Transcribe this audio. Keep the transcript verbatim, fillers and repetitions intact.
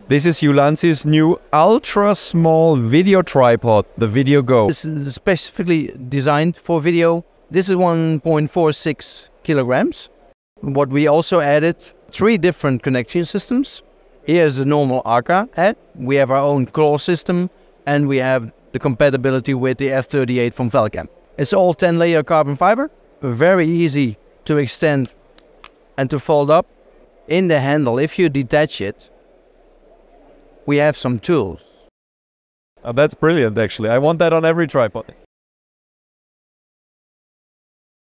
This is Ulanzi's new ultra small video tripod, the Video Go. This is specifically designed for video. This is one point four six kilograms. What we also added, three different connection systems. Here's the normal Arca head. We have our own claw system, and we have the compatibility with the F thirty-eight from Velcam. It's all ten layer carbon fiber, very easy to extend and to fold up. In the handle, if you detach it, we have some tools. Oh, that's brilliant, actually. I want that on every tripod.